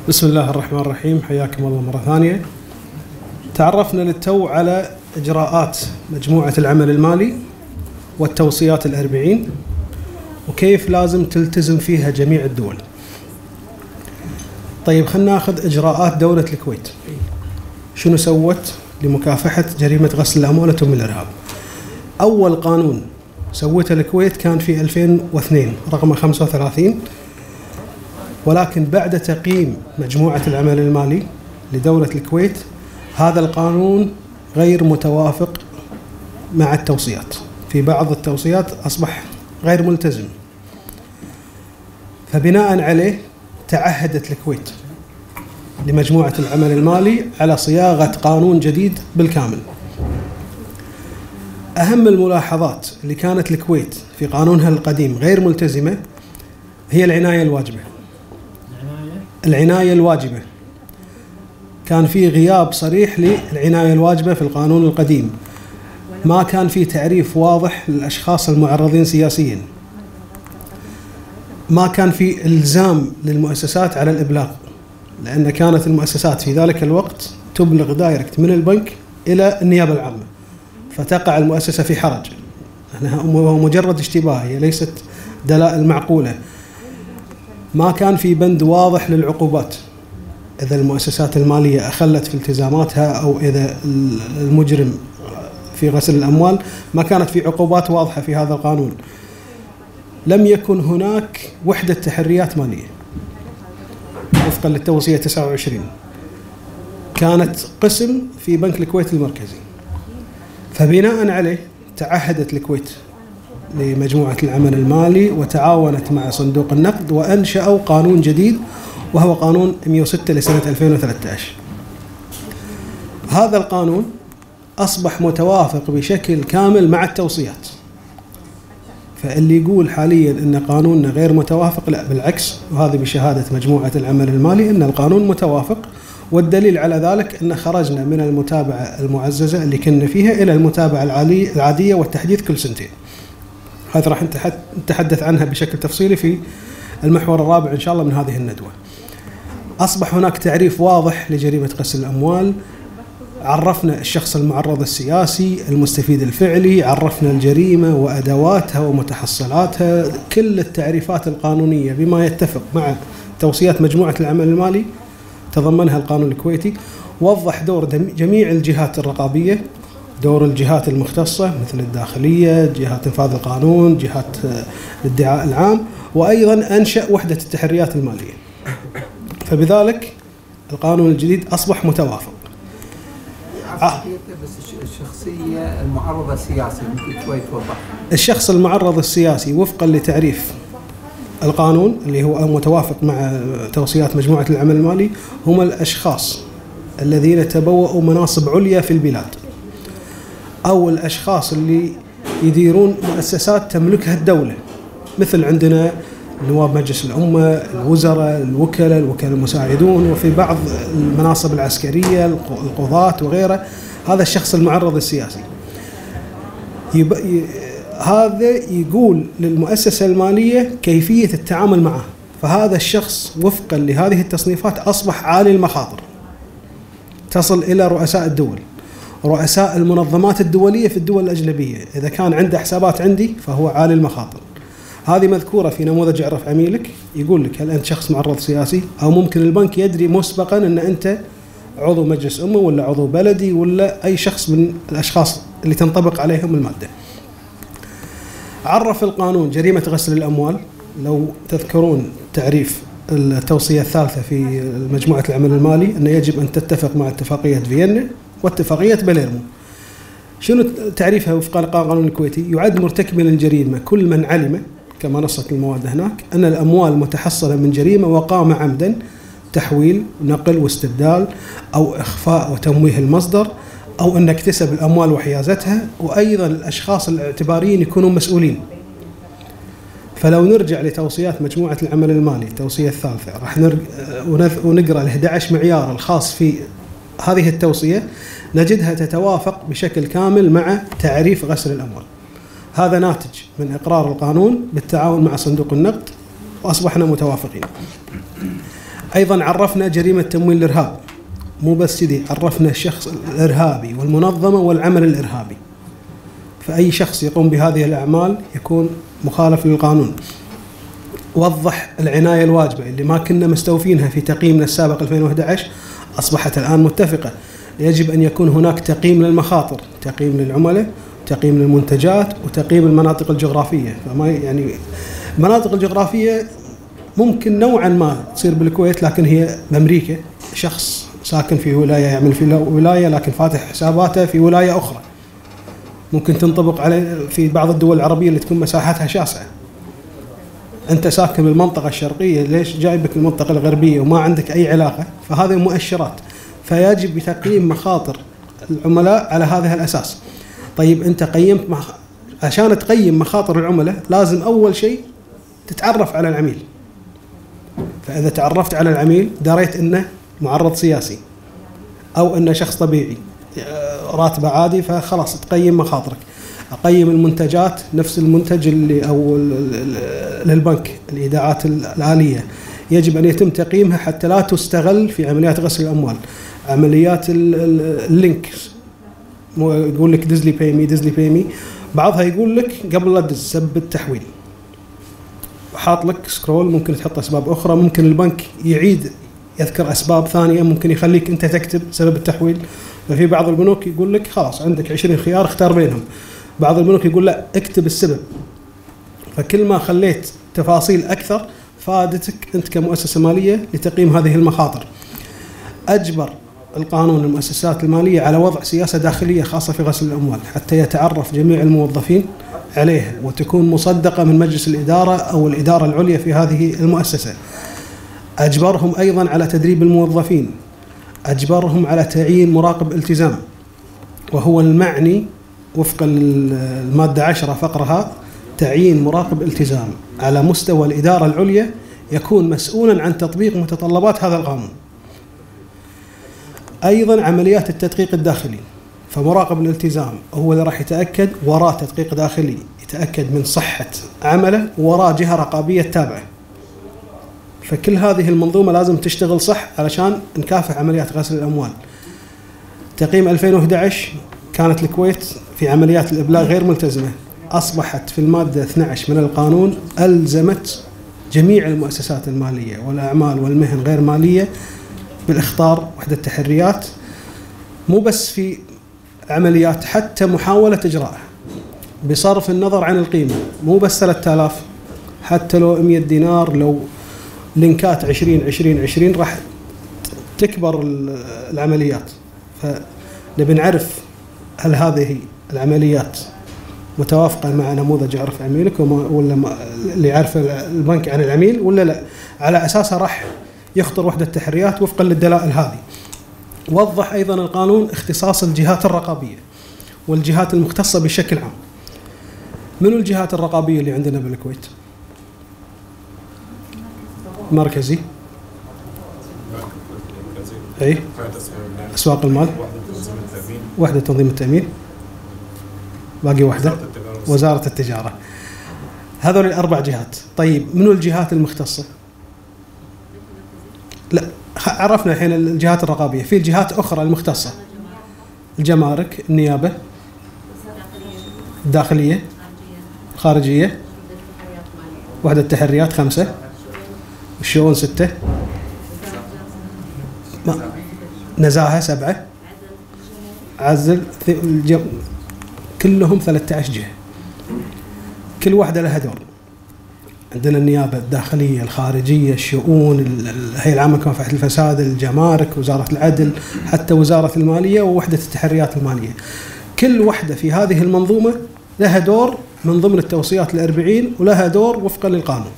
بسم الله الرحمن الرحيم. حياكم الله مرة ثانية. تعرفنا للتو على إجراءات مجموعة العمل المالي والتوصيات الأربعين وكيف لازم تلتزم فيها جميع الدول. طيب خلنا ناخذ إجراءات دولة الكويت. شنو سوت لمكافحة جريمة غسل الأموال وتمويل الإرهاب؟ أول قانون سوته الكويت كان في 2002 رقم 35، ولكن بعد تقييم مجموعة العمل المالي لدولة الكويت هذا القانون غير متوافق مع التوصيات. في بعض التوصيات أصبح غير ملتزم، فبناء عليه تعهدت الكويت لمجموعة العمل المالي على صياغة قانون جديد بالكامل. أهم الملاحظات اللي كانت الكويت في قانونها القديم غير ملتزمة هي العناية الواجبة. العناية الواجبة كان في غياب صريح للعناية الواجبة في القانون القديم. ما كان في تعريف واضح للأشخاص المعرضين سياسيا. ما كان في إلزام للمؤسسات على الإبلاغ، لأن كانت المؤسسات في ذلك الوقت تبلغ دايركت من البنك إلى النيابة العامة، فتقع المؤسسة في حرج. هو مجرد اشتباه، هي ليست دلائل معقولة. ما كان في بند واضح للعقوبات إذا المؤسسات المالية أخلت في التزاماتها أو إذا المجرم في غسل الأموال، ما كانت في عقوبات واضحة في هذا القانون. لم يكن هناك وحدة تحريات مالية وفقا للتوصية 29، كانت قسم في بنك الكويت المركزي. فبناء عليه تعهدت الكويت لمجموعة العمل المالي وتعاونت مع صندوق النقد وأنشأوا قانون جديد وهو قانون 106 لسنة 2013. هذا القانون أصبح متوافق بشكل كامل مع التوصيات. فاللي يقول حاليا أن قانوننا غير متوافق، لا بالعكس، وهذه بشهادة مجموعة العمل المالي أن القانون متوافق. والدليل على ذلك أن خرجنا من المتابعة المعززة اللي كنا فيها إلى المتابعة العادية والتحديث كل سنتين. هذا راح نتحدث عنها بشكل تفصيلي في المحور الرابع إن شاء الله من هذه الندوة. أصبح هناك تعريف واضح لجريمة غسل الأموال. عرفنا الشخص المعرض السياسي، المستفيد الفعلي، عرفنا الجريمة وأدواتها ومتحصلاتها. كل التعريفات القانونية بما يتفق مع توصيات مجموعة العمل المالي تضمنها القانون الكويتي. وضح دور جميع الجهات الرقابية، دور الجهات المختصة مثل الداخلية، جهات إنفاذ القانون، جهات الادعاء العام، وأيضا أنشأ وحدة التحريات المالية. فبذلك القانون الجديد أصبح متوافق. بس الشخصية المعرضة السياسي ممكن شوي توضح. الشخص المعرض السياسي وفقا لتعريف القانون اللي هو متوافق مع توصيات مجموعة العمل المالي هم الأشخاص الذين تبوأوا مناصب عليا في البلاد، أو الأشخاص اللي يديرون مؤسسات تملكها الدولة، مثل عندنا نواب مجلس الأمة، الوزراء، الوكلاء المساعدون، وفي بعض المناصب العسكرية، القضاة وغيره. هذا الشخص المعرض السياسي هذا يقول للمؤسسة المالية كيفية التعامل معه. فهذا الشخص وفقا لهذه التصنيفات أصبح عالي المخاطر، تصل إلى رؤساء الدول، رؤساء المنظمات الدولية في الدول الأجنبية. إذا كان عنده حسابات عندي فهو عالي المخاطر. هذه مذكورة في نموذج اعرف عميلك، يقول لك هل أنت شخص معرض سياسي، أو ممكن البنك يدري مسبقا أن أنت عضو مجلس أمة ولا عضو بلدي ولا أي شخص من الأشخاص اللي تنطبق عليهم المادة. عرف القانون جريمة غسل الأموال. لو تذكرون تعريف التوصية الثالثة في مجموعة العمل المالي أنه يجب أن تتفق مع اتفاقية فيينا واتفاقية باليرمو. شنو تعريفها وفق القانون الكويتي؟ يعد مرتكبا للجريمة كل من علم، كما نصت المواد هناك، أن الأموال متحصلة من جريمة وقام عمدا تحويل، نقل واستبدال، أو إخفاء وتمويه المصدر، أو أن اكتسب الأموال وحيازتها. وأيضا الأشخاص الاعتباريين يكونوا مسؤولين. فلو نرجع لتوصيات مجموعة العمل المالي التوصية الثالثة، راح ونقرأ ال 11 معيار الخاص في هذه التوصية، نجدها تتوافق بشكل كامل مع تعريف غسل الأموال. هذا ناتج من إقرار القانون بالتعاون مع صندوق النقد، وأصبحنا متوافقين. أيضا عرفنا جريمة تمويل الإرهاب، مو بس كذي، عرفنا الشخص الإرهابي والمنظمة والعمل الإرهابي. فأي شخص يقوم بهذه الأعمال يكون مخالف للقانون. وضح العناية الواجبة اللي ما كنا مستوفينها في تقييمنا السابق 2011 أصبحت الآن متفقة. يجب أن يكون هناك تقييم للمخاطر، تقييم للعملاء، تقييم للمنتجات، وتقييم المناطق الجغرافية. فما يعني المناطق الجغرافية ممكن نوعا ما تصير بالكويت، لكن هي بأمريكا شخص ساكن في ولاية يعمل في ولاية لكن فاتح حساباته في ولاية أخرى، ممكن تنطبق على في بعض الدول العربية اللي تكون مساحتها شاسعة. أنت ساكن بالمنطقة الشرقية، ليش جايبك المنطقة الغربية وما عندك أي علاقة؟ فهذه مؤشرات، فيجب تقييم مخاطر العملاء على هذا الأساس. طيب أنت قيمت عشان تقيم مخاطر العملاء لازم أول شيء تتعرف على العميل. فإذا تعرفت على العميل دريت إنه معرض سياسي أو إنه شخص طبيعي راتبه عادي، فخلاص تقيم مخاطرك. أقيم المنتجات، نفس المنتج اللي أو للبنك الإيداعات الآلية يجب أن يتم تقييمها حتى لا تستغل في عمليات غسل الأموال. عمليات اللينك يقول لك دز لي بيمي، بعضها يقول لك قبل لا تدز سبب التحويل، حاط لك سكرول، ممكن تحط أسباب أخرى، ممكن البنك يعيد يذكر أسباب ثانية، ممكن يخليك أنت تكتب سبب التحويل. ففي بعض البنوك يقول لك خلاص عندك 20 خيار اختار بينهم، بعض البنوك يقول لا اكتب السبب. فكل ما خليت تفاصيل أكثر فادتك أنت كمؤسسة مالية لتقييم هذه المخاطر. أجبر القانون المؤسسات المالية على وضع سياسة داخلية خاصة في غسل الأموال حتى يتعرف جميع الموظفين عليها وتكون مصدقة من مجلس الإدارة أو الإدارة العليا في هذه المؤسسة. أجبرهم أيضا على تدريب الموظفين، أجبرهم على تعيين مراقب التزام، وهو المعني وفق المادة 10 فقرها تعيين مراقب التزام على مستوى الإدارة العليا يكون مسؤولا عن تطبيق متطلبات هذا القانون. أيضا عمليات التدقيق الداخلي، فمراقب الالتزام هو اللي راح يتأكد وراء تدقيق داخلي يتأكد من صحة عمله وراء جهة رقابية تابعة. فكل هذه المنظومة لازم تشتغل صح علشان نكافح عمليات غسل الأموال. تقييم 2011 كانت الكويت في عمليات الإبلاغ غير ملتزمة، أصبحت في المادة 12 من القانون ألزمت جميع المؤسسات المالية والأعمال والمهن غير مالية بالإخطار وحدة تحريات، مو بس في عمليات حتى محاولة إجراءها بصرف النظر عن القيمة، مو بس 3000، حتى لو 100 دينار، لو لينكات 20 راح تكبر العمليات. فنبي نعرف هل هذه العمليات متوافقة مع نموذج عرف عميلك ولا اللي يعرف البنك عن العميل ولا لا، على أساسها راح يخطر وحدة تحريات وفقا للدلائل هذه. وضح أيضا القانون اختصاص الجهات الرقابية والجهات المختصة بشكل عام. من الجهات الرقابية اللي عندنا بالكويت؟ مركزي، أي أسواق المال، وحدة تنظيم التأمين، باقي وحدة وزارة التجارة. هذول الأربع جهات. طيب منو الجهات المختصة؟ لا عرفنا الحين الجهات الرقابية، في الجهات أخرى المختصة: الجمارك، النيابة، الداخلية، الخارجية، وحدة التحريات 5، الشؤون 6، نزاهة 7، عزل كلهم 13 جهة، كل واحدة لها دور. عندنا النيابة، الداخلية، الخارجية، الشؤون، الهيئة العامة لمكافحة الفساد، الجمارك، وزارة العدل، حتى وزارة المالية ووحدة التحريات المالية. كل واحدة في هذه المنظومة لها دور من ضمن التوصيات 40 ولها دور وفقا للقانون.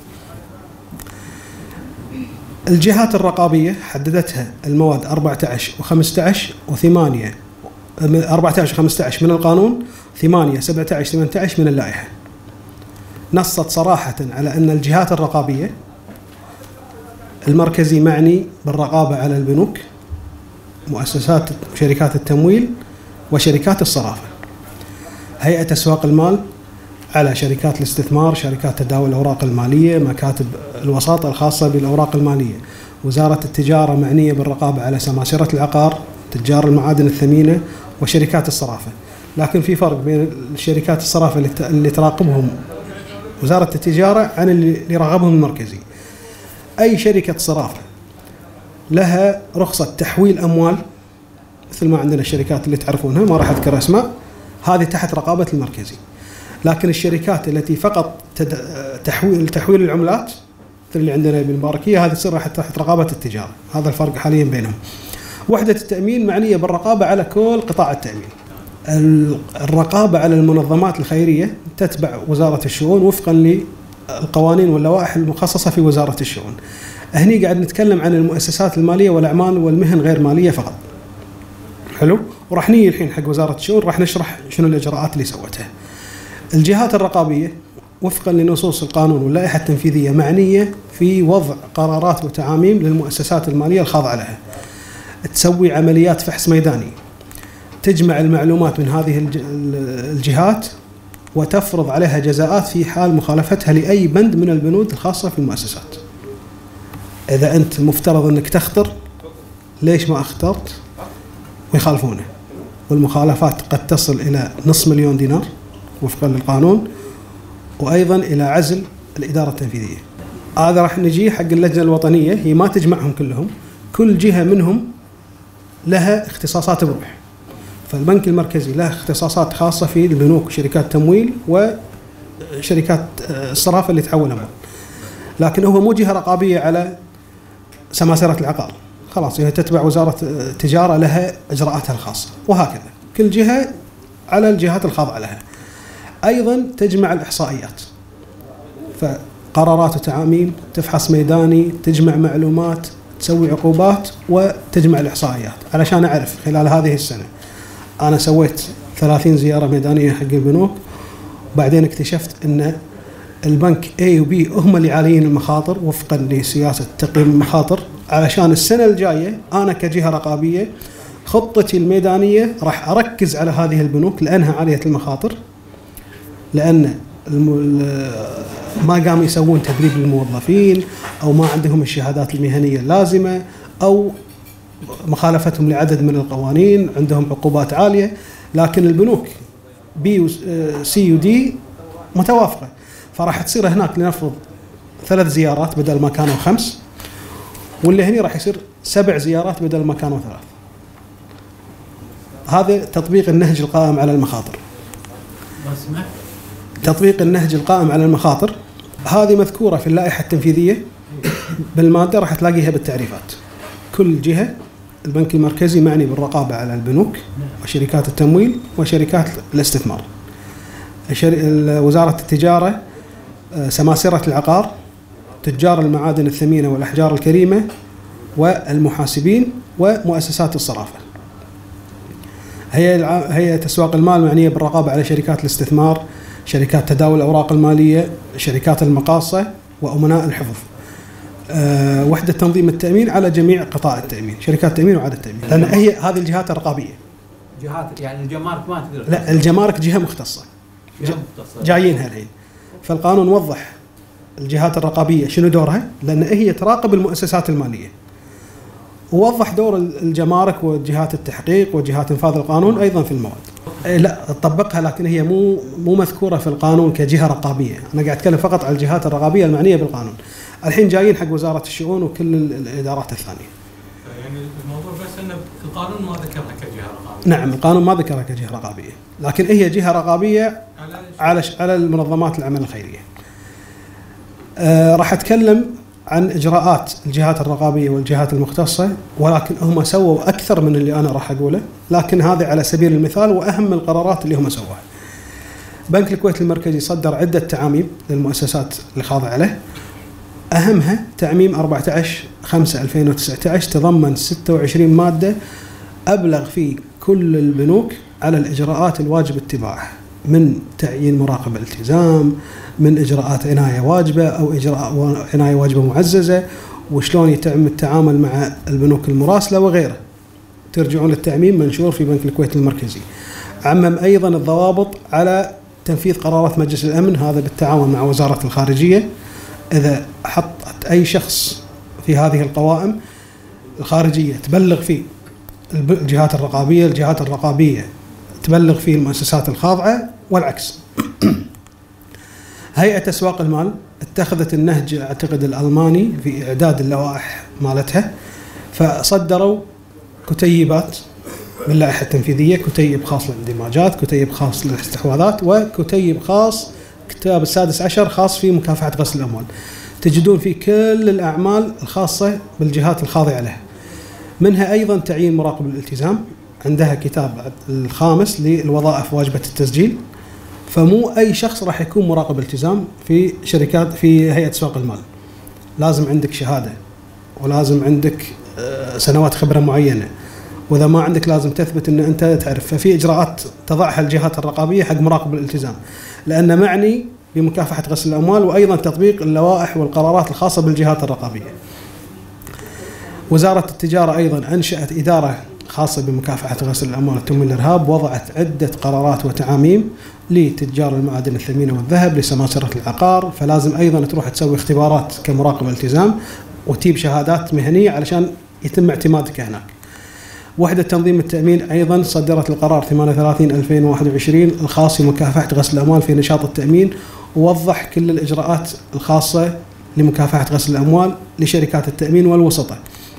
الجهات الرقابية حددتها المواد 14 و15 و8، 14 و15 من القانون، 8 17 18 من اللائحة. نصت صراحة على أن الجهات الرقابية المركزي معني بالرقابة على البنوك، مؤسسات شركات التمويل وشركات الصرافة، هيئة أسواق المال على شركات الاستثمار، شركات تداول الأوراق المالية، مكاتب الوساطة الخاصة بالأوراق المالية، وزارة التجارة معنية بالرقابة على سماسرة العقار، تجار المعادن الثمينة، وشركات الصرافة. لكن في فرق بين الشركات الصرافة اللي تراقبهم وزارة التجارة عن اللي يراقبهم المركزي. أي شركة صرافة لها رخصة تحويل أموال، مثل ما عندنا الشركات اللي تعرفونها ما راح أذكر أسماء، هذه تحت رقابة المركزي. لكن الشركات التي فقط تحويل العملات مثل اللي عندنا بالمباركية هذه تصير تحت رقابة التجارة. هذا الفرق حاليا بينهم. وحدة التأمين معنية بالرقابة على كل قطاع التأمين. الرقابة على المنظمات الخيرية تتبع وزارة الشؤون وفقا للقوانين واللوائح المخصصة في وزارة الشؤون. هني قاعد نتكلم عن المؤسسات المالية والأعمال والمهن غير مالية فقط. حلو؟ وراح نيجي الحين حق وزارة الشؤون راح نشرح شنو الإجراءات اللي سوتها. الجهات الرقابية وفقا لنصوص القانون واللائحة التنفيذية معنية في وضع قرارات وتعاميم للمؤسسات المالية الخاضعة لها. تسوي عمليات فحص ميداني، تجمع المعلومات من هذه الجهات وتفرض عليها جزاءات في حال مخالفتها لأي بند من البنود الخاصة في المؤسسات. إذا أنت مفترض أنك تخطر، ليش ما اخترت؟ ويخالفونه. والمخالفات قد تصل إلى $500,000 دينار وفقا للقانون، وأيضا إلى عزل الإدارة التنفيذية. هذا راح نجي حق اللجنة الوطنية، هي ما تجمعهم كلهم، كل جهة منهم لها اختصاصات بروح. فالبنك المركزي له اختصاصات خاصة في البنوك وشركات التمويل وشركات الصرافة اللي تحول أموال. لكن هو مو جهة رقابية على سماسرة العقار، خلاص هي تتبع وزارة التجارة لها إجراءاتها الخاصة، وهكذا كل جهة على الجهات الخاضعة لها. أيضا تجمع الإحصائيات، فقرارات وتعاميم، تفحص ميداني، تجمع معلومات، تسوي عقوبات، وتجمع الإحصائيات علشان أعرف خلال هذه السنة أنا سويت 30 زيارة ميدانية حق البنوك، وبعدين اكتشفت أن البنك A و B هم اللي عاليين المخاطر وفقا لسياسة تقييم المخاطر. علشان السنة الجاية أنا كجهة رقابية خطتي الميدانية راح أركز على هذه البنوك لأنها عالية المخاطر، لأن ما قاموا يسوون تدريب للموظفين، أو ما عندهم الشهادات المهنية اللازمة، أو مخالفتهم لعدد من القوانين، عندهم عقوبات عالية. لكن البنوك B و C و D متوافقة، فراح تصير هناك لنفرض 3 زيارات بدل ما كانوا 5، واللي هني راح يصير 7 زيارات بدل ما كانوا 3. هذا تطبيق النهج القائم على المخاطر. تطبيق النهج القائم على المخاطر هذه مذكورة في اللائحة التنفيذية بالمادة، راح تلاقيها بالتعريفات. كل جهة، البنك المركزي معني بالرقابة على البنوك وشركات التمويل وشركات الاستثمار. وزارة التجارة سماسرة العقار، تجار المعادن الثمينة والأحجار الكريمة، والمحاسبين، ومؤسسات الصرافة. هيئة أسواق المال معنية بالرقابة على شركات الاستثمار، شركات تداول الأوراق المالية، شركات المقاصة، وأمناء الحفظ. وحدة تنظيم التأمين على جميع قطاع التأمين، شركات التأمين وعادة التأمين، لأن هي هذه الجهات الرقابية. جهات يعني الجمارك ما تقدر؟ لا، الجمارك جهة مختصة جايينها الحين. فالقانون وضح الجهات الرقابية شنو دورها، لأن هي تراقب المؤسسات المالية، ووضح دور الجمارك وجهات التحقيق وجهات انفاذ القانون ايضا في المواد. لا تطبقها، لكن هي مو مذكوره في القانون كجهه رقابيه. انا قاعد اتكلم فقط عن الجهات الرقابيه المعنيه بالقانون. الحين جايين حق وزاره الشؤون وكل الادارات الثانيه. يعني الموضوع بس انه القانون ما ذكرها كجهه رقابيه. نعم، القانون ما ذكرها كجهه رقابيه، لكن هي جهه رقابيه على المنظمات العمل الخيريه. راح اتكلم عن إجراءات الجهات الرقابية والجهات المختصة، ولكن هم سووا أكثر من اللي أنا راح أقوله، لكن هذا على سبيل المثال وأهم القرارات اللي هم سووها. بنك الكويت المركزي صدر عدة تعاميم للمؤسسات اللي خاضعة له، أهمها تعميم 14/5/2019 تضمن 26 مادة أبلغ في كل البنوك على الإجراءات الواجب اتباعها، من تعيين مراقب التزام، من إجراءات عناية واجبة أو إجراء عناية واجبة معززة، وشلون يتم التعامل مع البنوك المراسلة وغيره. ترجعون للتعميم منشور في بنك الكويت المركزي. عمم أيضا الضوابط على تنفيذ قرارات مجلس الأمن، هذا بالتعاون مع وزارة الخارجية. إذا حطت أي شخص في هذه القوائم الخارجية تبلغ فيه الجهات الرقابية تبلغ فيه المؤسسات الخاضعة والعكس. هيئة أسواق المال اتخذت النهج أعتقد الألماني في إعداد اللوائح مالتها، فصدروا كتيبات باللائحة التنفيذية، كتيب خاص للاندماجات، كتيب خاص للاستحواذات، وكتيب خاص كتاب السادس عشر خاص في مكافحة غسل الأموال. تجدون فيه كل الأعمال الخاصة بالجهات الخاضعة لها، منها أيضا تعيين مراقب الالتزام، عندها كتاب الخامس للوظائف واجبة التسجيل. فمو أي شخص راح يكون مراقب التزام في شركات في هيئة أسواق المال، لازم عندك شهادة ولازم عندك سنوات خبرة معينة، وإذا ما عندك لازم تثبت أن أنت تعرف. ففي إجراءات تضعها الجهات الرقابية حق مراقب الالتزام، لأنه معني بمكافحة غسل الأموال وأيضا تطبيق اللوائح والقرارات الخاصة بالجهات الرقابية. وزارة التجارة أيضا أنشأت إدارة خاصة بمكافحة غسل الأموال وتمويل الإرهاب، وضعت عدة قرارات وتعاميم لتجار المعادن الثمينة والذهب، لسماسرة العقار. فلازم أيضا تروح تسوي اختبارات كمراقب التزام وتجيب شهادات مهنية علشان يتم اعتمادك هناك. وحدة تنظيم التأمين أيضا صدرت القرار 38/2021 الخاص بمكافحة غسل الأموال في نشاط التأمين، ووضح كل الإجراءات الخاصة لمكافحة غسل الأموال لشركات التأمين والوسطة.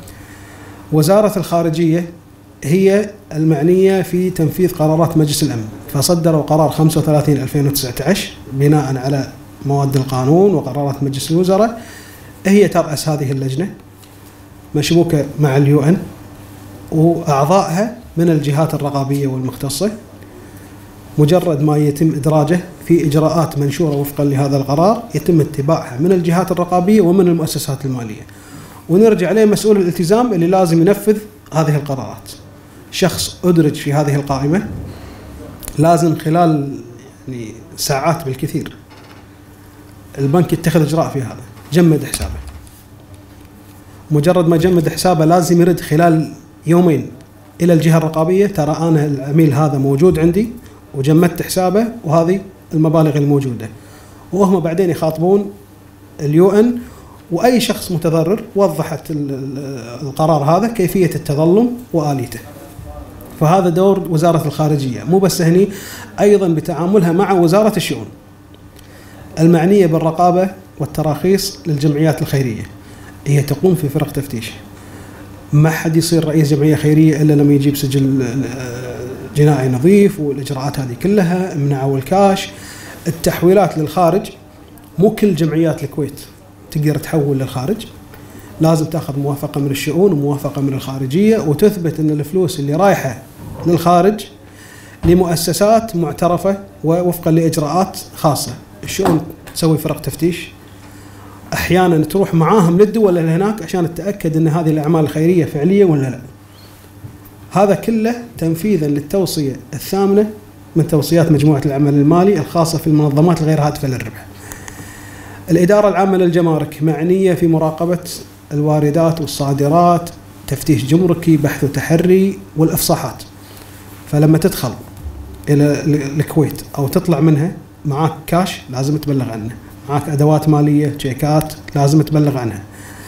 وزارة الخارجية هي المعنية في تنفيذ قرارات مجلس الأمن، فصدروا قرار 35/2019 بناء على مواد القانون وقرارات مجلس الوزراء. هي ترأس هذه اللجنة مشبوكة مع اليو إن، وأعضائها من الجهات الرقابية والمختصة. مجرد ما يتم إدراجه في إجراءات منشورة وفقا لهذا القرار يتم اتباعها من الجهات الرقابية ومن المؤسسات المالية، ونرجع عليه مسؤول الالتزام اللي لازم ينفذ هذه القرارات. شخص أدرج في هذه القائمة لازم خلال يعني ساعات بالكثير البنك يتخذ إجراء في هذا، جمد حسابه. مجرد ما جمد حسابه لازم يرد خلال يومين إلى الجهة الرقابية، ترى أنا العميل هذا موجود عندي وجمدت حسابه وهذه المبالغ الموجودة، وهم بعدين يخاطبون اليو إن. وأي شخص متضرر وضحت القرار هذا كيفية التظلم وآليته. فهذا دور وزارة الخارجية، مو بس هني، أيضا بتعاملها مع وزارة الشؤون المعنية بالرقابة والتراخيص للجمعيات الخيرية. هي تقوم في فرق تفتيش، ما حد يصير رئيس جمعية خيرية إلا لما يجيب سجل جنائي نظيف والإجراءات هذه كلها، منع والكاش. التحويلات للخارج مو كل جمعيات الكويت تقدر تحول للخارج، لازم تاخذ موافقة من الشؤون وموافقة من الخارجية، وتثبت أن الفلوس اللي رايحة للخارج لمؤسسات معترفة ووفقا لإجراءات خاصة. الشؤون تسوي فرق تفتيش، أحيانا تروح معاهم للدول اللي هناك عشان تتأكد أن هذه الأعمال الخيرية فعلية ولا لا. هذا كله تنفيذا للتوصية الثامنة من توصيات مجموعة العمل المالي الخاصة في المنظمات الغير هادفة للربح. الإدارة العامة للجمارك معنية في مراقبة الواردات والصادرات، تفتيش جمركي، بحث وتحري، والإفصاحات. فلما تدخل إلى الكويت أو تطلع منها معاك كاش لازم تبلغ عنه، معاك أدوات مالية، تشيكات، لازم تبلغ عنها.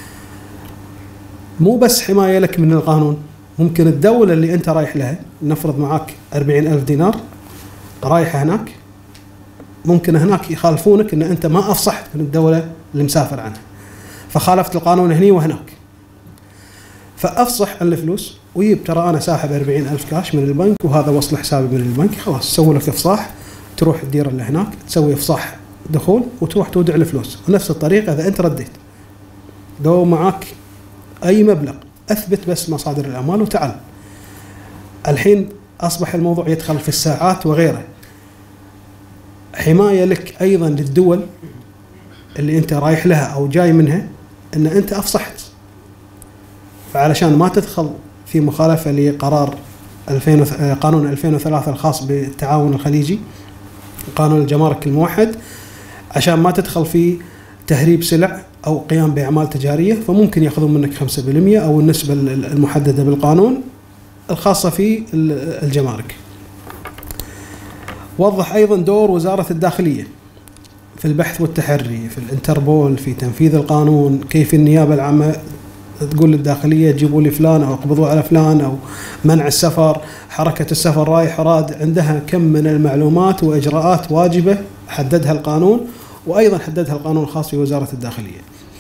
مو بس حماية لك من القانون، ممكن الدولة اللي أنت رايح لها، نفرض معاك 40,000 دينار رايحة هناك، ممكن هناك يخالفونك أن أنت ما أفصحت من الدولة اللي مسافر عنها، فخالفت القانون هني وهناك. فأفصح عن الفلوس ويب ترى أنا ساحب 40,000 كاش من البنك وهذا وصل حسابي من البنك، خلاص سوي لك إفصاح، تروح الديرة اللي هناك تسوي إفصاح دخول وتروح تودع الفلوس. ونفس الطريقة إذا أنت رديت لو معك أي مبلغ أثبت بس مصادر الأموال وتعال. الحين أصبح الموضوع يدخل في الساعات وغيره. حماية لك أيضا للدول اللي أنت رايح لها أو جاي منها أن أنت أفصحت، فعلشان ما تدخل في مخالفة لقرار قانون 2003 الخاص بالتعاون الخليجي، قانون الجمارك الموحد، عشان ما تدخل في تهريب سلع أو قيام بأعمال تجارية، فممكن يأخذون منك 5% أو النسبة المحددة بالقانون الخاصة في الجمارك. وضح أيضا دور وزارة الداخلية في البحث والتحري، في الانتربول، في تنفيذ القانون، كيف النيابة العامة تقول للداخلية جيبوا لي فلان أو اقبضوا على فلان أو منع السفر، حركة السفر رايح راد، عندها كم من المعلومات وإجراءات واجبة حددها القانون، وأيضا حددها القانون الخاص في وزارة الداخلية.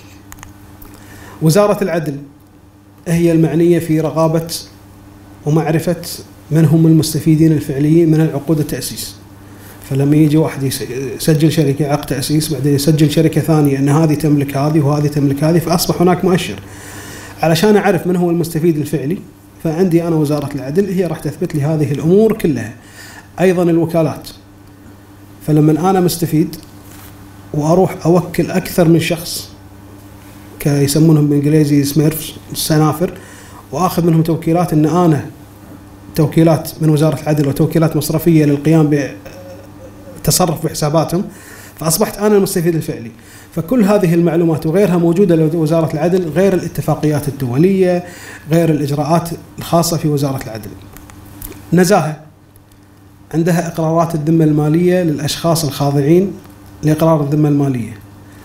وزارة العدل هي المعنية في رقابة ومعرفة من هم المستفيدين الفعليين من العقود التأسيس. فلما يجي واحد يسجل شركة عقد تأسيس، بعدين يسجل شركة ثانية أن هذه تملك هذه وهذه تملك هذه، فأصبح هناك مؤشر. علشان أعرف من هو المستفيد الفعلي، فعندي أنا وزارة العدل هي راح تثبت لي هذه الأمور كلها. أيضا الوكالات، فلما أنا مستفيد وأروح أوكل أكثر من شخص، يسمونهم بالإنجليزي سميرفs، سنافر، وآخذ منهم توكيلات، أن أنا توكيلات من وزارة العدل وتوكيلات مصرفية للقيام بتصرف بحساباتهم، فأصبحت أنا المستفيد الفعلي. فكل هذه المعلومات وغيرها موجودة لوزارة العدل، غير الاتفاقيات الدولية، غير الإجراءات الخاصة في وزارة العدل. نزاهة عندها إقرارات الذمة المالية للأشخاص الخاضعين لإقرار الذمة المالية،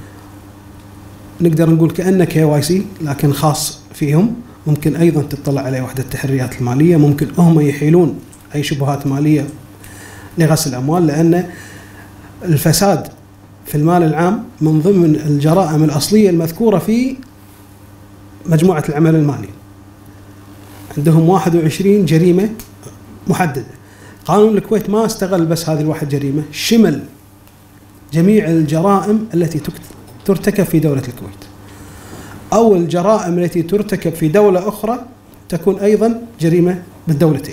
نقدر نقول كأنه KYC لكن خاص فيهم. ممكن أيضا تطلع عليه وحدة التحريات المالية، ممكن هم يحيلون أي شبهات مالية لغسل الأموال، لأن الفساد في المال العام من ضمن الجرائم الأصلية المذكورة في مجموعة العمل المالي. عندهم 21 جريمة محددة. قانون الكويت ما استغل بس هذه الواحد جريمة، شمل جميع الجرائم التي ترتكب في دولة الكويت، أو الجرائم التي ترتكب في دولة أخرى تكون أيضا جريمة بالدولتين.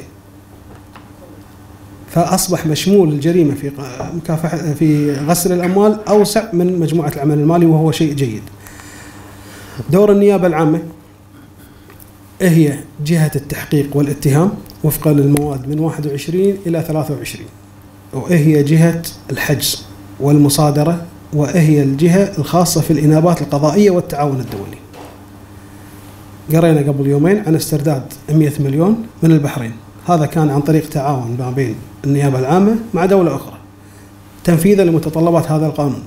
فأصبح مشمول الجريمة في مكافحة في غسل الأموال أوسع من مجموعة العمل المالي، وهو شيء جيد. دور النيابة العامة هي جهة التحقيق والاتهام وفقا للمواد من 21 إلى 23، وهي جهة الحجز والمصادرة، وهي الجهة الخاصة في الإنابات القضائية والتعاون الدولي. قرينا قبل يومين عن استرداد 100 مليون من البحرين، هذا كان عن طريق تعاون ما بين النيابة العامة مع دولة أخرى تنفيذا لمتطلبات هذا القانون.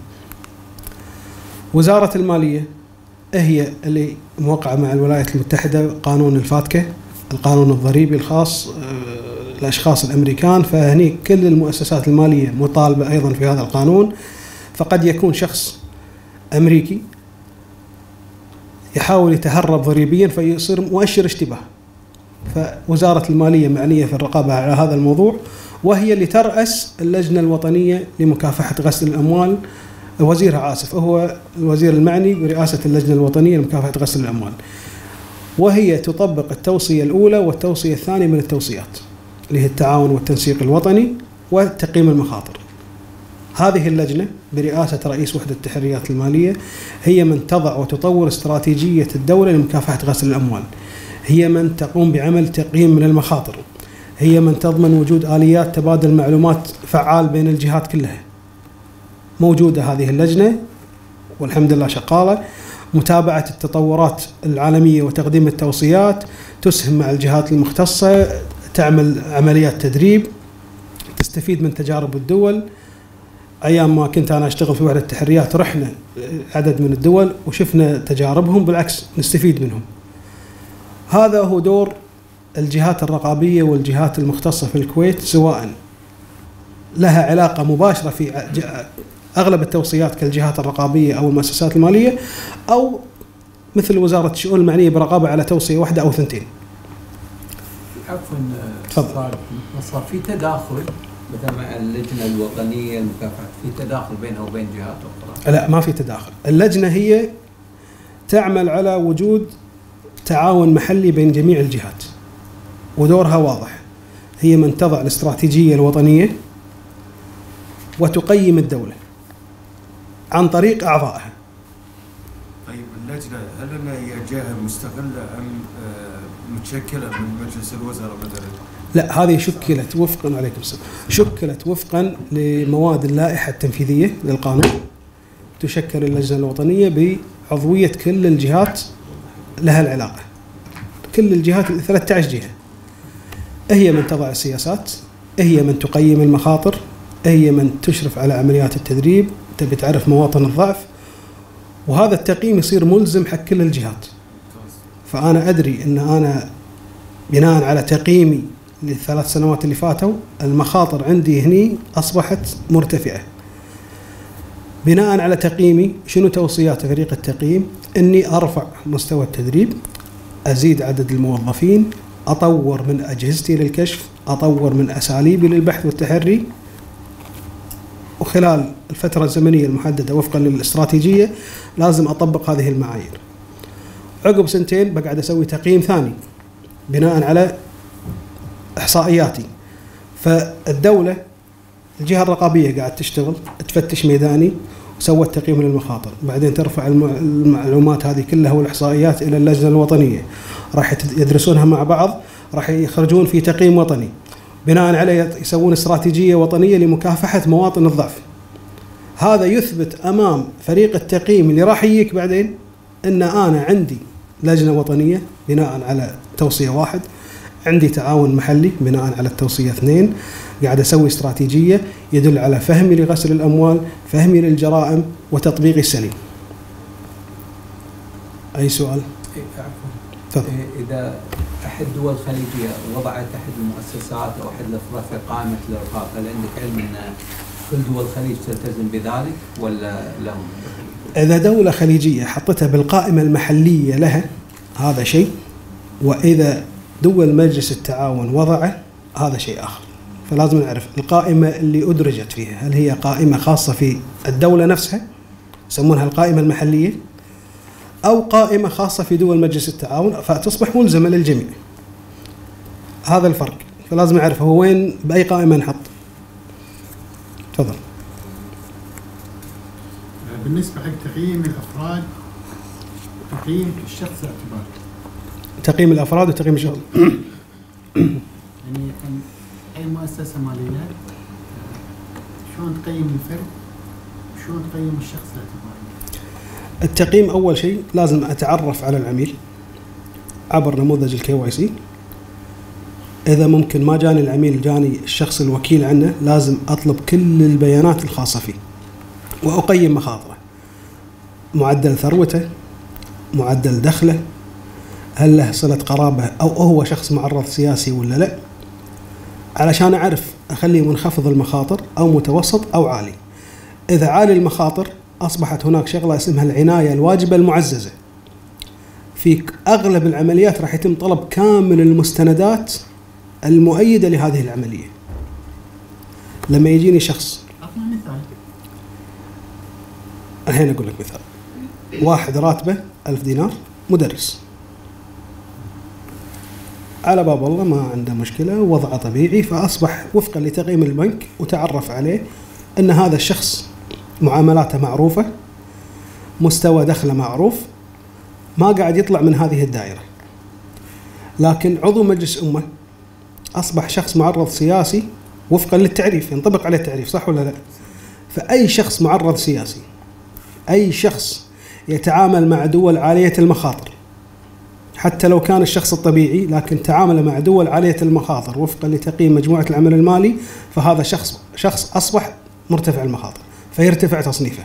وزارة المالية هي اللي موقعة مع الولايات المتحدة قانون الفاتكة، القانون الضريبي الخاص الأشخاص الأمريكان، فهني كل المؤسسات المالية مطالبة أيضا في هذا القانون. فقد يكون شخص أمريكي يحاول يتهرب ضريبيا فيصير مؤشر اشتباه، فوزارة المالية معنية في الرقابة على هذا الموضوع، وهي اللي ترأس اللجنة الوطنية لمكافحة غسل الأموال. وزيرها هو الوزير المعني برئاسة اللجنة الوطنية لمكافحة غسل الأموال، وهي تطبق التوصية الأولى والتوصية الثانية من التوصيات اللي هي التعاون والتنسيق الوطني وتقييم المخاطر. هذه اللجنة برئاسة رئيس وحدة التحريات المالية هي من تضع وتطور استراتيجية الدولة لمكافحة غسل الأموال، هي من تقوم بعمل تقييم من المخاطر، هي من تضمن وجود آليات تبادل معلومات فعال بين الجهات كلها. موجودة هذه اللجنة والحمد لله شغالة، متابعة التطورات العالمية وتقديم التوصيات، تسهم مع الجهات المختصة، تعمل عمليات تدريب، تستفيد من تجارب الدول. أيام ما كنت أنا أشتغل في وحدة التحريات رحنا عدد من الدول وشفنا تجاربهم، بالعكس نستفيد منهم. هذا هو دور الجهات الرقابية والجهات المختصة في الكويت، سواء لها علاقة مباشرة في أغلب التوصيات كالجهات الرقابية أو المؤسسات المالية، أو مثل وزارة الشؤون المعنية برقابة على توصية واحدة أو ثنتين. عفوا صار في تداخل مثل مع اللجنة الوطنية لمكافحة، في تداخل بينها وبين جهات أخرى؟ لا، ما في تداخل. اللجنة هي تعمل على وجود تعاون محلي بين جميع الجهات، ودورها واضح، هي من تضع الاستراتيجية الوطنية وتقيم الدولة عن طريق أعضائها. طيب اللجنة هل هي جهة مستقلة أم متشكلة من مجلس الوزراء مثلا؟ لا، هذه شكلت وفقا عليكم السلام، شكلت وفقا لمواد اللائحة التنفيذية للقانون. تشكل اللجنة الوطنية بعضوية كل الجهات لها العلاقة، كل الجهات 13 جهة، هي من تضع السياسات، هي من تقيم المخاطر، هي من تشرف على عمليات التدريب، تبي تعرف مواطن الضعف، وهذا التقييم يصير ملزم حق كل الجهات. فأنا أدري أن أنا بناء على تقييمي للثلاث سنوات اللي فاتوا المخاطر عندي هني أصبحت مرتفعة. بناء على تقييمي شنو توصيات فريق التقييم؟ أني أرفع مستوى التدريب، أزيد عدد الموظفين، أطور من أجهزتي للكشف، أطور من أساليبي للبحث والتحري، وخلال الفترة الزمنية المحددة وفقا للاستراتيجية لازم أطبق هذه المعايير. عقب سنتين بقعد أسوي تقييم ثاني بناء على إحصائياتي. فالدولة الجهة الرقابية قاعد تشتغل تفتش ميداني وسوت تقييم للمخاطر، بعدين ترفع المعلومات هذه كلها والإحصائيات إلى اللجنة الوطنية، راح يدرسونها مع بعض، راح يخرجون في تقييم وطني، بناء عليه يسوون استراتيجية وطنية لمكافحة مواطن الضعف. هذا يثبت أمام فريق التقييم اللي راح يجيك بعدين أن أنا عندي لجنة وطنية بناء على توصية 1، عندي تعاون محلي بناء على التوصية 2، قاعد أسوي استراتيجية يدل على فهمي لغسل الأموال، فهمي للجرائم، وتطبيقي السليم. أي سؤال؟ عفوا. إذا أحد الدول الخليجية وضعت أحد المؤسسات أو أحد الأفراد في قائمة الإرهاب، هل عندك علم أن كل دول الخليج تلتزم بذلك ولا لهم؟ إذا دولة خليجية حطتها بالقائمة المحلية لها هذا شيء، وإذا دول مجلس التعاون وضعه هذا شيء آخر. فلازم نعرف القائمة اللي أدرجت فيها هل هي قائمة خاصة في الدولة نفسها يسمونها القائمة المحلية، أو قائمة خاصة في دول مجلس التعاون فتصبح ملزمة للجميع. هذا الفرق. فلازم نعرف هو وين بأي قائمة نحط. تفضل. بالنسبة حق تقييم الأفراد، تقييم الشخص اعتباري. تقييم الأفراد وتقييم الشغل. يعني أي مؤسسة مالية شلون تقيم الفرد وشلون تقيم الشخص الاعتباري؟ التقييم أول شيء لازم أتعرف على العميل عبر نموذج الKYC. إذا ممكن ما جاني العميل جاني الشخص الوكيل عنه، لازم أطلب كل البيانات الخاصة فيه وأقيم مخاطره، معدل ثروته، معدل دخله، هل له صلة قرابة أو هو شخص معرض سياسي ولا لا، علشان أعرف أخليه منخفض المخاطر أو متوسط أو عالي. إذا عالي المخاطر أصبحت هناك شغلة اسمها العناية الواجبة المعززة. في أغلب العمليات راح يتم طلب كامل المستندات المؤيدة لهذه العملية. لما يجيني شخص، أعطنا مثال. الحين أقول لك مثال. واحد راتبه 1000 دينار، مدرس، على باب الله ما عنده مشكلة، وضعه طبيعي، فأصبح وفقا لتقييم البنك وتعرف عليه أن هذا الشخص معاملاته معروفة، مستوى دخله معروف، ما قاعد يطلع من هذه الدائرة. لكن عضو مجلس أمة أصبح شخص معرض سياسي وفقا للتعريف، ينطبق عليه التعريف، صح ولا لا؟ فأي شخص معرض سياسي، أي شخص يتعامل مع دول عالية المخاطر، حتى لو كان الشخص الطبيعي لكن تعامل مع دول عالية المخاطر وفقا لتقييم مجموعة العمل المالي، فهذا شخص أصبح مرتفع المخاطر فيرتفع تصنيفه.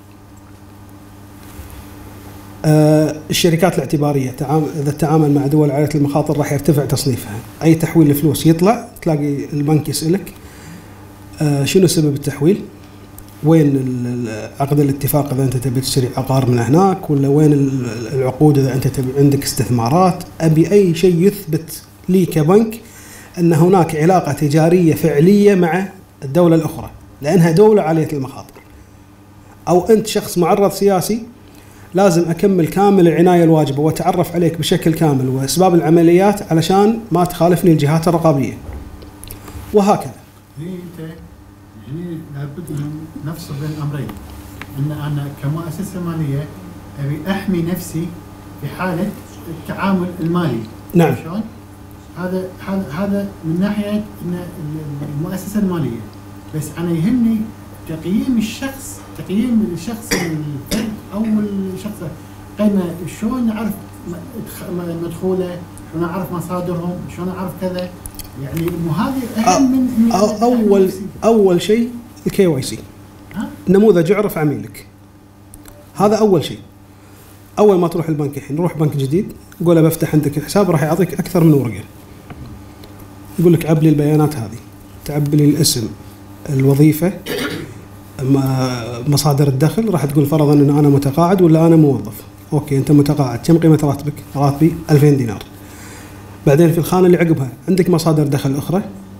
الشركات الاعتبارية إذا تعامل مع دول عالية المخاطر راح يرتفع تصنيفها. أي تحويل الفلوس يطلع تلاقي البنك يسألك شنو سبب التحويل، وين عقد الاتفاق إذا أنت تبي تشتري عقار من هناك، ولا وين العقود إذا أنت تبي عندك استثمارات. أبي أي شيء يثبت لي كبنك أن هناك علاقة تجارية فعلية مع الدولة الأخرى لأنها دولة عالية المخاطر. أو أنت شخص معرض سياسي، لازم أكمل كامل العناية الواجبة وأتعرف عليك بشكل كامل وأسباب العمليات علشان ما تخالفني الجهات الرقابية، وهكذا. هني لابد من نفصل بين الأمرين، أن أنا كمؤسسة مالية أبي أحمي نفسي في حالة التعامل المالي. نعم. شلون؟ هذا من ناحية إن المؤسسة المالية، بس أنا يهمني تقييم الشخص الفرد أو الشخص، قيمة شلون نعرف مدخوله، شلون نعرف مصادرهم، شلون نعرف كذا. يعني هذه أهم من أول شيء الKYC، نموذج يعرف عميلك، هذا أول شيء. اول ما تروح البنك الحين روح بنك جديد قول له بفتح عندك الحساب، راح يعطيك اكثر من ورقه، يقول لك عب لي البيانات هذه، تعب لي الاسم، الوظيفه، مصادر الدخل. راح تقول فرضا ان انا متقاعد ولا انا موظف. اوكي انت متقاعد، كم قيمه راتبك؟ راتبي 2000 دينار. بعدين في الخانه اللي عقبها عندك مصادر دخل اخرى،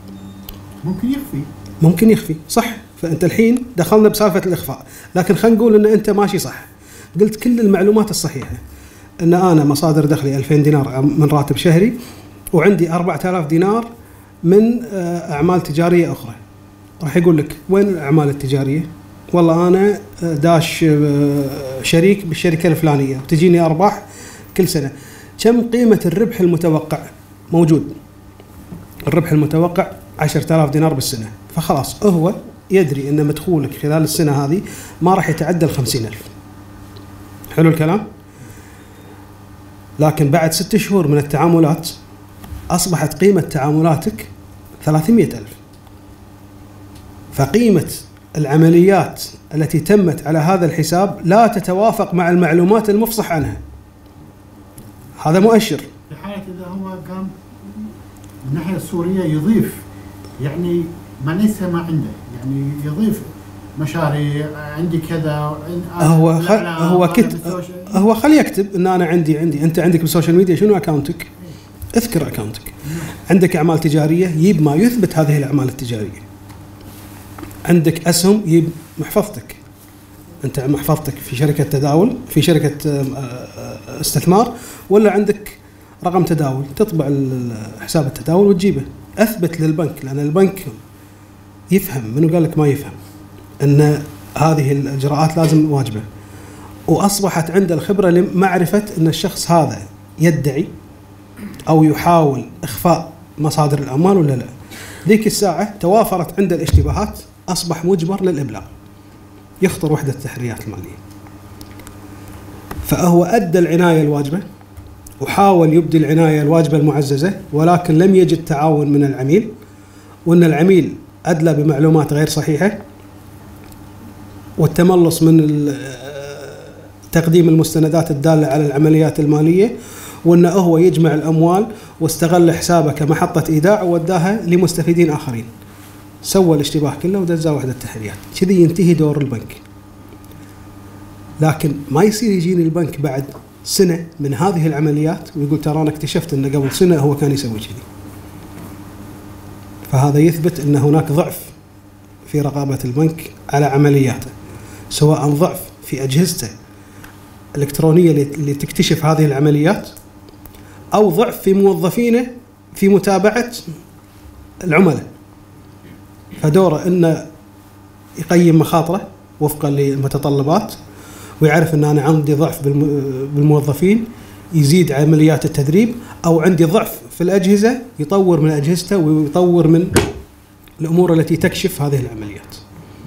ممكن يخفي صح. فانت الحين دخلنا بسالفه الاخفاء، لكن خلينا نقول ان انت ماشي صح، قلت كل المعلومات الصحيحه، ان انا مصادر دخلي 2000 دينار من راتب شهري، وعندي 4000 دينار من اعمال تجاريه اخرى. راح يقول لك وين الاعمال التجاريه؟ والله انا داش شريك بالشركه الفلانيه وتجيني ارباح كل سنه. كم قيمه الربح المتوقع؟ موجود الربح المتوقع 10000 دينار بالسنه. فخلاص هو يدري ان مدخولك خلال السنه هذه ما راح يتعدى 50000. حلو الكلام. لكن بعد 6 شهور من التعاملات اصبحت قيمه تعاملاتك 300000. فقيمه العمليات التي تمت على هذا الحساب لا تتوافق مع المعلومات المفصح عنها. هذا مؤشر. في حالة إذا هو قام من الناحية السورية يضيف، يعني ما ليس ما عنده، يعني يضيف مشاريع، عندي كذا. هو خلي يكتب ان انا عندي انت عندك بالسوشيال ميديا شنو اكاونتك؟ اذكر اكاونتك. عندك اعمال تجاريه، يجيب ما يثبت هذه الاعمال التجاريه. عندك اسهم، يجيب محفظتك. انت محفظتك في شركه تداول، في شركه استثمار، ولا عندك رقم تداول، تطبع حساب التداول وتجيبه. اثبت للبنك، لان البنك يفهم. منو قال لك ما يفهم ان هذه الاجراءات لازم واجبه. واصبحت عنده الخبره لمعرفه ان الشخص هذا يدعي او يحاول اخفاء مصادر الاموال ولا لا. ذيك الساعه توافرت عنده الاشتباهات، اصبح مجبر للابلاغ، يخطر وحده التحريات الماليه. فهو ادى العنايه الواجبه وحاول يبدي العنايه الواجبه المعززه، ولكن لم يجد تعاون من العميل، وان العميل ادلى بمعلومات غير صحيحه، والتملص من تقديم المستندات الداله على العمليات الماليه، وانه هو يجمع الاموال واستغل حسابه كمحطه ايداع ووداها لمستفيدين اخرين. سوى الاشتباه كله ودزاه وحده التحريات. كذي ينتهي دور البنك. لكن ما يصير يجيني البنك بعد سنه من هذه العمليات ويقول ترى انا اكتشفت انه قبل سنه هو كان يسوي كذي. فهذا يثبت ان هناك ضعف في رقابه البنك على عملياته، سواء ضعف في اجهزته الالكترونيه اللي تكتشف هذه العمليات، او ضعف في موظفينه في متابعه العملاء. فدوره انه يقيم مخاطره وفقا للمتطلبات، ويعرف ان انا عندي ضعف بالموظفين يزيد عمليات التدريب، او عندي ضعف في الاجهزه يطور من اجهزته ويطور من الامور التي تكشف هذه العمليات.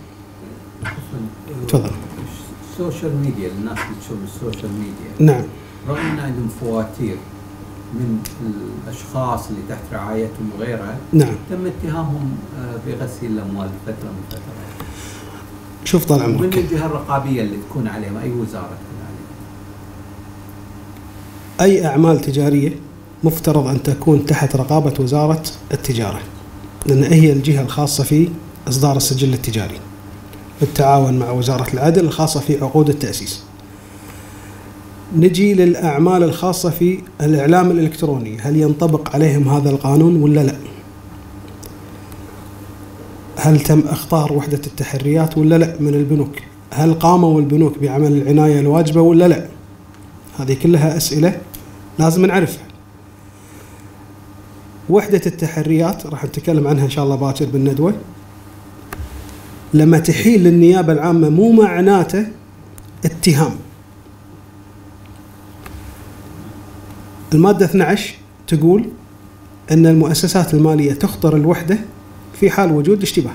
تفضل. السوشيال ميديا، الناس اللي تشوف السوشيال ميديا، نعم، رغم ان عندهم فواتير من الاشخاص اللي تحت رعايتهم وغيرها، نعم، تم اتهامهم بغسيل الاموال فتره من فتره. شوف طال عمرك، من الجهه الرقابيه اللي تكون عليهم، اي وزاره تكون عليهم؟ اي اعمال تجاريه مفترض ان تكون تحت رقابه وزاره التجاره، لان هي الجهه الخاصه في اصدار السجل التجاري بالتعاون مع وزاره العدل الخاصه في عقود التاسيس. نجي للاعمال الخاصه في الاعلام الالكتروني، هل ينطبق عليهم هذا القانون ولا لا؟ هل تم اخطار وحده التحريات ولا لا من البنوك؟ هل قاموا البنوك بعمل العنايه الواجبه ولا لا؟ هذه كلها اسئله لازم نعرفها. وحده التحريات راح نتكلم عنها ان شاء الله باكر بالندوه. لما تحيل للنيابه العامه مو معناته اتهام. الماده 12 تقول ان المؤسسات الماليه تخطر الوحده في حال وجود اشتباه.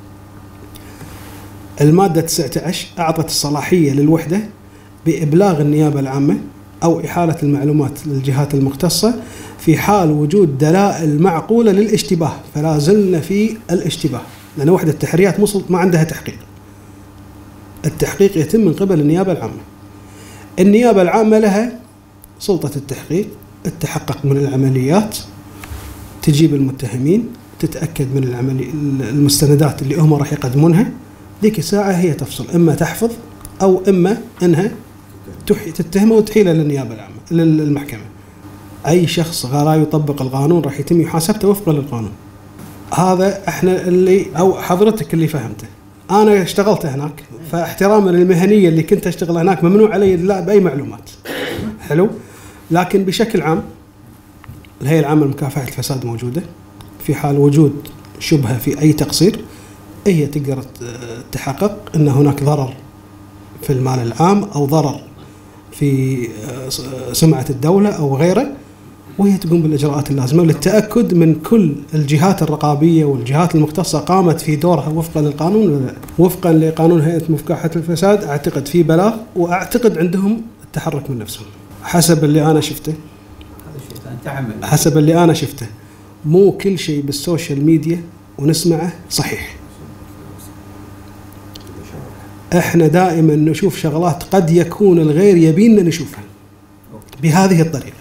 المادة 19 أعطت الصلاحية للوحدة بإبلاغ النيابة العامة أو إحالة المعلومات للجهات المختصة في حال وجود دلائل معقولة للاشتباه. فلا زلنا في الاشتباه، لأن وحدة التحريات ما عندها تحقيق. التحقيق يتم من قبل النيابة العامة. النيابة العامة لها سلطة التحقيق، التحقق من العمليات، تجيب المتهمين، تتأكد من المستندات اللي هم راح يقدمونها. ذيك الساعة هي تفصل، إما تحفظ أو إما إنها تتهمه وتحيله للنيابة العامة للمحكمة. أي شخص لا يطبق القانون راح يتم محاسبته وفقا للقانون. هذا احنا اللي او حضرتك اللي فهمته. انا اشتغلت هناك، فاحتراما للمهنيه اللي كنت اشتغل هناك ممنوع علي لا باي معلومات. حلو. لكن بشكل عام الهيئه العامه لمكافحه الفساد موجوده، في حال وجود شبهه في اي تقصير هي تقدر تحقق ان هناك ضرر في المال العام او ضرر في سمعه الدوله او غيره، وهي تقوم بالإجراءات اللازمة للتأكد من كل الجهات الرقابية والجهات المختصة قامت في دورها وفقا للقانون ولا لا. وفقا لقانون هيئة مكافحة الفساد أعتقد في بلاغ، وأعتقد عندهم التحرك من نفسهم حسب اللي أنا شفته. حسب اللي أنا شفته مو كل شيء بالسوشيال ميديا ونسمعه صحيح. احنا دائما نشوف شغلات قد يكون الغير يبيننا نشوفها بهذه الطريقة.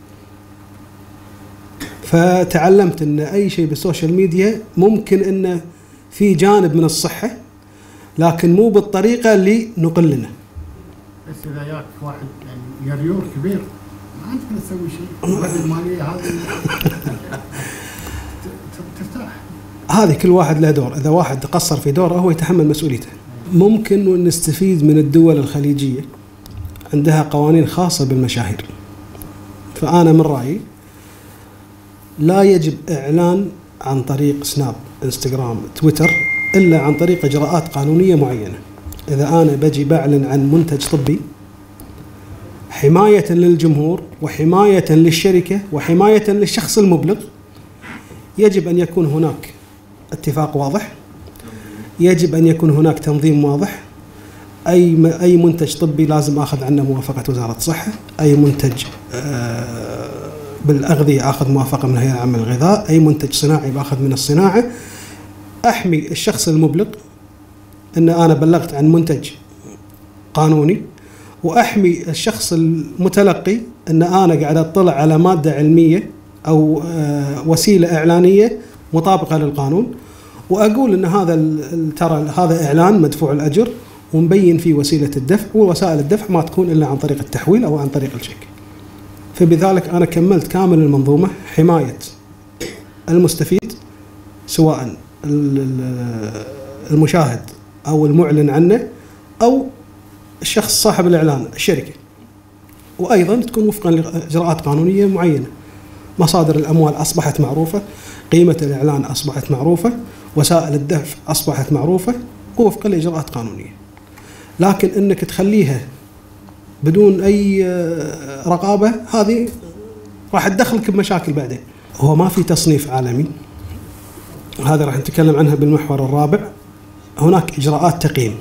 فتعلمت ان اي شيء بالسوشيال ميديا ممكن انه في جانب من الصحة، لكن مو بالطريقة اللي نقل لنا. بس اذا ياك واحد يعني يريور كبير ما عندك تسوي شيء، المالية هذه ترتاح. هذه كل واحد له دور، اذا واحد قصر في دوره هو يتحمل مسؤوليته. ممكن نستفيد من الدول الخليجية، عندها قوانين خاصة بالمشاهير. فأنا من رأيي لا يجب إعلان عن طريق سناب، انستغرام، تويتر إلا عن طريق إجراءات قانونية معينة. إذا أنا بجي بعلن عن منتج طبي حماية للجمهور وحماية للشركة وحماية للشخص المبلغ، يجب أن يكون هناك اتفاق واضح، يجب أن يكون هناك تنظيم واضح. أي منتج طبي لازم أخذ عنه موافقة وزارة الصحة، أي منتج بالأغذية أخذ موافقة من الهيئة العامة للغذاء، أي منتج صناعي بأخذ من الصناعة. أحمي الشخص المبلغ أن أنا بلغت عن منتج قانوني، وأحمي الشخص المتلقي أن أنا قاعد أطلع على مادة علمية أو وسيلة إعلانية مطابقة للقانون، وأقول أن ترى هذا إعلان مدفوع الأجر ومبين فيه وسيلة الدفع، ووسائل الدفع ما تكون إلا عن طريق التحويل أو عن طريق الشيك. فبذلك أنا كملت كامل المنظومة، حماية المستفيد سواء المشاهد أو المعلن عنه أو الشخص صاحب الإعلان الشركة، وأيضا تكون وفقا لإجراءات قانونية معينة. مصادر الأموال أصبحت معروفة، قيمة الإعلان أصبحت معروفة، وسائل الدفع أصبحت معروفة وفقا لإجراءات قانونية. لكن إنك تخليها بدون أي رقابة هذه راح تدخلك بمشاكل بعدين. هو ما في تصنيف عالمي، هذا راح نتكلم عنها بالمحور الرابع. هناك إجراءات تقييم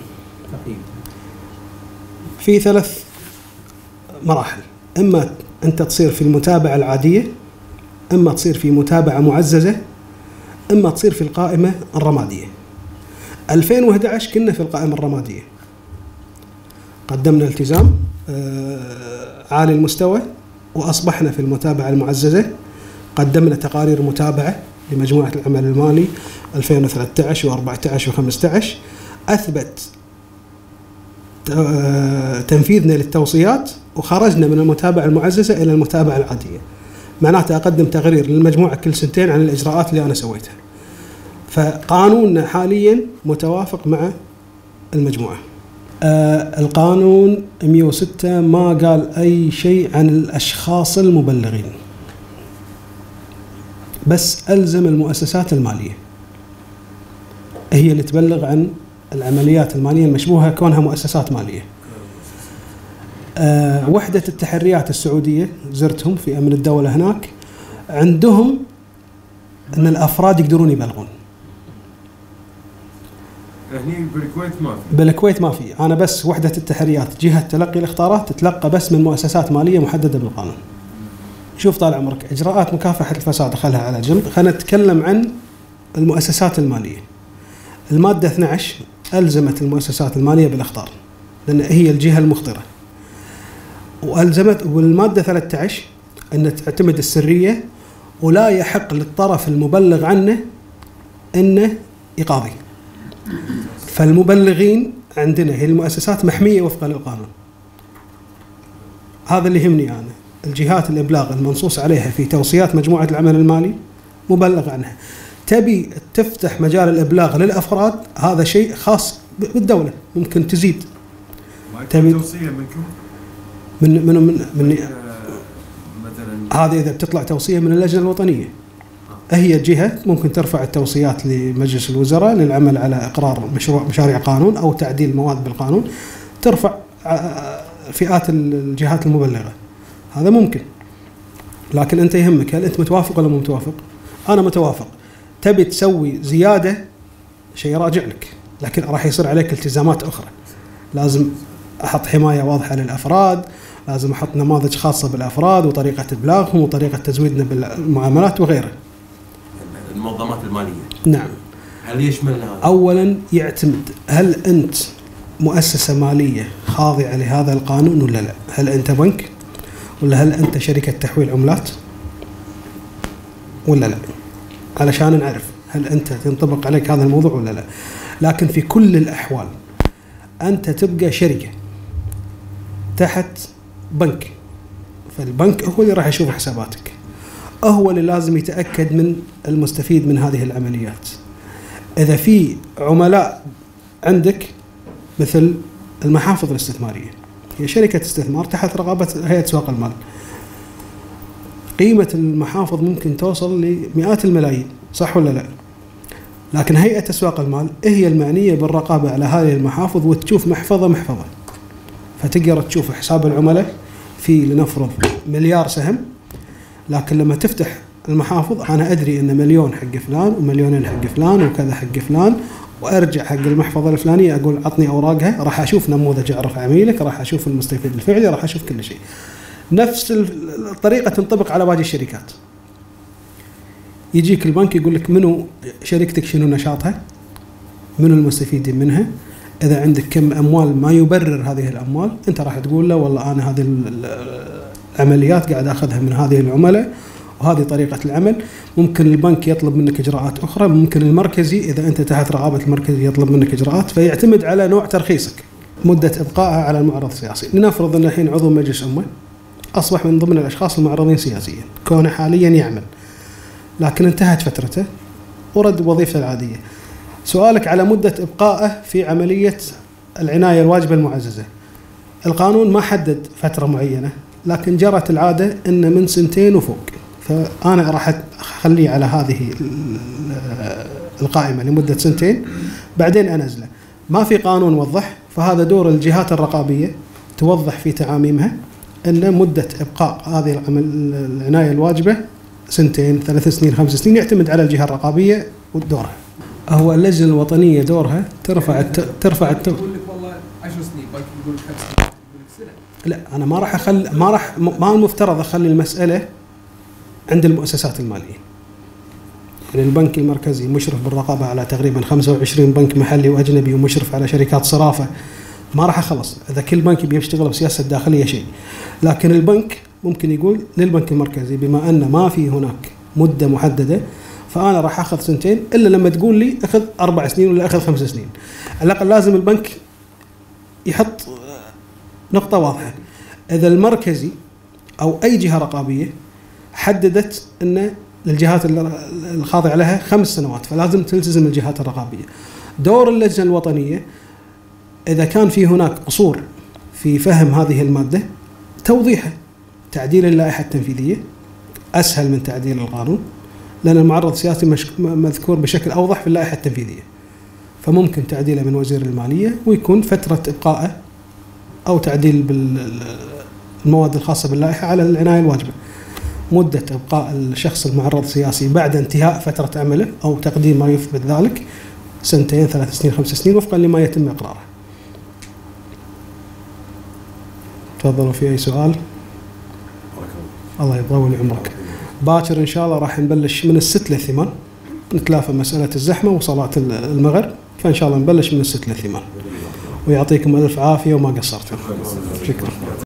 في 3 مراحل، إما أنت تصير في المتابعة العادية، إما تصير في متابعة معززة، إما تصير في القائمة الرمادية. 2011 كنا في القائمة الرمادية، قدمنا التزام عالي المستوى وأصبحنا في المتابعة المعززة. قدمنا تقارير متابعة لمجموعة العمل المالي 2013 و14 و15، أثبت تنفيذنا للتوصيات وخرجنا من المتابعة المعززة إلى المتابعة العادية. معناته أقدم تقرير للمجموعة كل سنتين عن الإجراءات اللي أنا سويتها. فقانوننا حاليا متوافق مع المجموعة. القانون 106 ما قال أي شيء عن الأشخاص المبلغين، بس ألزم المؤسسات المالية هي اللي تبلغ عن العمليات المالية المشبوهة كونها مؤسسات مالية. وحدة التحريات السعودية زرتهم في أمن الدولة هناك، عندهم أن الأفراد يقدرون يبلغون. هني بالكويت ما في. بالكويت ما في. أنا بس وحدة التحريات جهة تلقي الاختارات تتلقى بس من مؤسسات مالية محددة بالقانون. شوف طال عمرك، إجراءات مكافحة الفساد خلها على جنب، خلينا نتكلم عن المؤسسات المالية. المادة 12 ألزمت المؤسسات المالية بالإخطار لأن هي الجهة المخطرة. والزمت والماده 13 ان تعتمد السريه ولا يحق للطرف المبلغ عنه انه يقاضي. فالمبلغين عندنا هي المؤسسات محميه وفقا للقانون. هذا اللي يهمني انا، الجهات الابلاغ المنصوص عليها في توصيات مجموعه العمل المالي مبلغ عنها. تبي تفتح مجال الابلاغ للافراد، هذا شيء خاص بالدوله، ممكن تزيد. تبي توصيه منكم؟ من مثلا هذه اذا بتطلع توصيه من اللجنه الوطنيه، هي جهه ممكن ترفع التوصيات لمجلس الوزراء للعمل على اقرار مشاريع قانون او تعديل مواد بالقانون، ترفع فئات الجهات المبلغه. هذا ممكن. لكن انت يهمك هل انت متوافق ولا مو متوافق؟ انا متوافق. تبي تسوي زياده شيء راجع لك، لكن راح يصير عليك التزامات اخرى. لازم احط حمايه واضحه للافراد، لازم احط نماذج خاصه بالافراد وطريقه ابلاغهم وطريقه تزويدنا بالمعاملات وغيره. المنظمات الماليه. نعم. هل يشمل هذا؟ اولا يعتمد هل انت مؤسسه ماليه خاضعه لهذا القانون ولا لا؟ هل انت بنك؟ ولا هل انت شركه تحويل عملات؟ ولا لا؟ علشان نعرف هل انت تنطبق عليك هذا الموضوع ولا لا. لكن في كل الاحوال انت تبقى شركه تحت بنك، فالبنك هو اللي راح يشوف حساباتك، هو اللي لازم يتاكد من المستفيد من هذه العمليات. اذا في عملاء عندك مثل المحافظ الاستثماريه، هي شركه استثمار تحت رقابه هيئه اسواق المال، قيمه المحافظ ممكن توصل لمئات الملايين، صح ولا لا؟ لكن هيئه اسواق المال هي المعنيه بالرقابه على هذه المحافظ وتشوف محفظه، فتقدر تشوف حساب العملاء في لنفرض مليار سهم، لكن لما تفتح المحافظ انا ادري ان مليون حق فلان ومليونين حق فلان وكذا حق فلان، وارجع حق المحفظه الفلانيه اقول عطني اوراقها، راح اشوف نموذج اعرف عميلك، راح اشوف المستفيد الفعلي، راح اشوف كل شيء. نفس الطريقه تنطبق على باقي الشركات. يجيك البنك يقول لك منو شركتك، شنو نشاطها، منو المستفيدين منها، اذا عندك كم اموال ما يبرر هذه الاموال، انت راح تقول له والله انا هذه العمليات قاعد اخذها من هذه العملاء وهذه طريقه العمل. ممكن البنك يطلب منك اجراءات اخرى، ممكن المركزي اذا انت تحت رقابه المركزي يطلب منك اجراءات، فيعتمد على نوع ترخيصك، مده ابقائها على المعرض السياسي. لنفرض ان الحين عضو مجلس امه اصبح من ضمن الاشخاص المعرضين سياسيا، كونه حاليا يعمل لكن انتهت فترته ورد وظيفته العاديه. سؤالك على مده ابقائه في عمليه العنايه الواجبه المعززه، القانون ما حدد فتره معينه، لكن جرت العاده ان من 2 وفوق، فانا راح اخليه على هذه القائمه لمده 2، بعدين انزله. ما في قانون وضح، فهذا دور الجهات الرقابيه توضح في تعاميمها ان مده ابقاء هذه العنايه الواجبه 2 3 سنين 5 سنين، يعتمد على الجهه الرقابيه ودورها. هو اللجنه الوطنيه دورها ترفع يقول لك والله 10 سنين، باقي يقول لك 5 سنين، يقول لك سنه. لا انا ما المفترض اخلي المساله عند المؤسسات الماليه. يعني البنك المركزي مشرف بالرقابه على تقريبا 25 بنك محلي واجنبي، ومشرف على شركات صرافه، ما راح اخلص اذا كل بنك بيشتغل بسياسه داخليه شيء. لكن البنك ممكن يقول للبنك المركزي بما ان ما في هناك مده محدده، فانا راح اخذ 2 الا لما تقول لي اخذ 4 سنين ولا اخذ 5 سنين. على الاقل لازم البنك يحط نقطه واضحه. اذا المركزي او اي جهه رقابيه حددت ان للجهات الخاضعه لها 5 سنوات، فلازم تلتزم الجهات الرقابيه. دور اللجنه الوطنيه اذا كان في هناك قصور في فهم هذه الماده توضيحها، تعديل اللائحه التنفيذيه اسهل من تعديل القانون، لان المعرض السياسي مذكور بشكل اوضح في اللائحه التنفيذيه، فممكن تعديله من وزير الماليه ويكون فتره ابقائه او تعديل بالمواد الخاصه باللائحه على العنايه الواجبه. مده ابقاء الشخص المعرض السياسي بعد انتهاء فتره عمله او تقديم ما يثبت ذلك 2 3 سنين 5 سنين وفقا لما يتم اقراره. تفضلوا، في اي سؤال؟ الله يطول عمرك. باكر ان شاء الله راح نبلش من 6 ل 8، نتلافى مساله الزحمه وصلاه المغرب، فان شاء الله نبلش من 6 ل 8. ويعطيكم الف عافيه وما قصرتم. شكرا.